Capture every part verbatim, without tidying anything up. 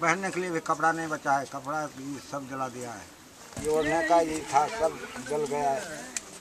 पहनने के लिए भी कपड़ा नहीं बचा है, कपड़ा सब जला दिया है, ये ओढ़ने का ये था सब जल गया है।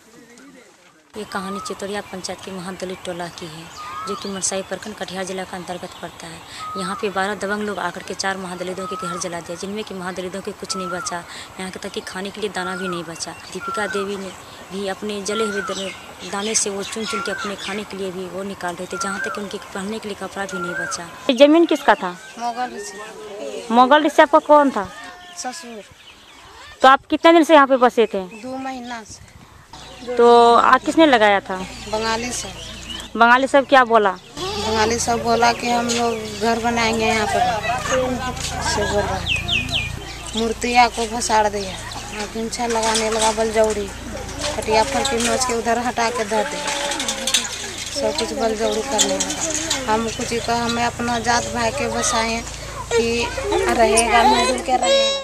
ये कहानी चितौरिया पंचायत के महा दलित टोला की है, जो कि मनसाई प्रखंड कटिहार जिला का अंतर्गत पड़ता है। यहाँ पे बारह दबंग लोग आकर के चार महादलितों के घर जला दिया, जिनमें कि महादलितों के कुछ नहीं बचा, यहाँ तक कि खाने के लिए दाना भी नहीं बचा। दीपिका देवी ने भी अपने जले हुए दाने से वो चुन चुन के अपने खाने के लिए भी वो निकाल रहे थे, जहाँ तक कि उनके पहनने के लिए कपड़ा भी नहीं बचा। जमीन किसका था? मोगल ऋषि। मोगल ऋषि आपका कौन था? ससुर। तो आप कितने दिन से यहाँ पे बसे थे? दो महीना से। तो आग किसने लगाया था? बंगाली सब। बंगाली सब क्या बोला? बंगाली सब बोला कि हम लोग घर बनाएंगे यहाँ पर, से बोल रहा था। मूर्तियाँ को फसाड़ दिया, पिंछा लगाने लगा, बलजौड़ी खटिया फल की नोच के उधर हटा के धर दिया, सब कुछ बलजौड़ी करने लगा। हम कुछ कहा हमें अपना जात भाई के बसाएं कि रहेगा मिलजुल के रहेगा।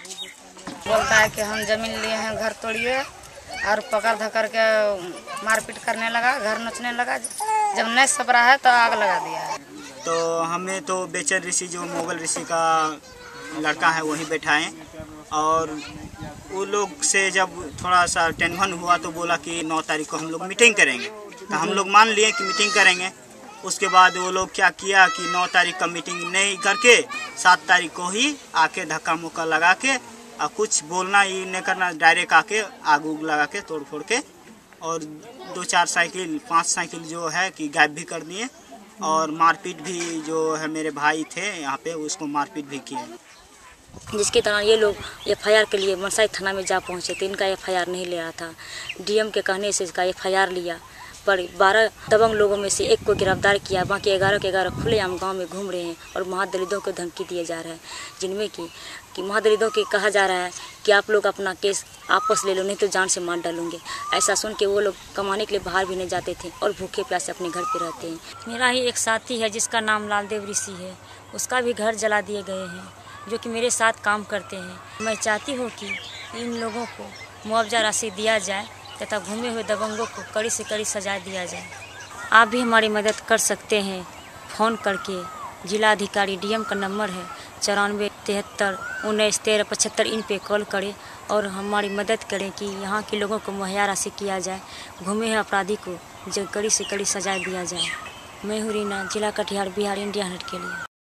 बोलता है कि हम जमीन लिए हैं, घर तोड़िए, और पकड़ धकर के मारपीट करने लगा, घर नोचने लगा। जब नहीं सबरा है तो आग लगा दिया है। तो हमें तो बेचर ऋषि जो मोगल ऋषि का लड़का है वही बैठाएं, और वो लोग से जब थोड़ा सा टेंशन हुआ तो बोला कि नौ तारीख को हम लोग मीटिंग करेंगे। तो हम लोग मान लिए कि मीटिंग करेंगे। उसके बाद वो लोग क्या किया कि नौ तारीख का मीटिंग नहीं करके सात तारीख को ही आके धक्का मुक्का लगा के और कुछ बोलना ही नहीं करना, डायरेक्ट आके आग उग लगा के तोड़ फोड़ के, और दो चार साइकिल पांच साइकिल जो है कि गायब भी कर दिए, और मारपीट भी जो है मेरे भाई थे यहाँ पे उसको मारपीट भी किए। जिसके दौरान ये लोग एफ आई आर के लिए मनसाई थाना में जा पहुँचे थे। इनका एफ आई आर नहीं लिया था, डी एम के कहने से इसका एफ आई आर लिया, पर बारह दबंग लोगों में से एक को गिरफ्तार किया। बाकी ग्यारह के ग्यारह खुलेआम गांव में घूम रहे हैं और महादलितों को धमकी दिए जा रहा है, जिनमें कि कि महादलितों के कहा जा रहा है कि आप लोग अपना केस आपस ले लो, नहीं तो जान से मार डालूंगे। ऐसा सुन के वो लोग कमाने के लिए बाहर भी नहीं जाते थे और भूखे प्यासे अपने घर पे रहते हैं। मेरा ही एक साथी है जिसका नाम लालदेव ऋषि है, उसका भी घर जला दिए गए हैं, जो कि मेरे साथ काम करते हैं। मैं चाहती हूँ कि इन लोगों को मुआवजा राशि दिया जाए तथा घूमे हुए दबंगों को कड़ी से कड़ी सजा दिया जाए। आप भी हमारी मदद कर सकते हैं फ़ोन करके। जिला अधिकारी डी एम का नंबर है चौरानवे तिहत्तर उन्नीस तेरह पचहत्तर। इन पे कॉल करें और हमारी मदद करें कि यहाँ के लोगों को मुहैया राशि किया जाए, घूमे हुए अपराधी को जो कड़ी से कड़ी सजा दिया जाए। मैं हूँ रीना, जिला कटिहार, बिहार, इंडिया हट के लिए।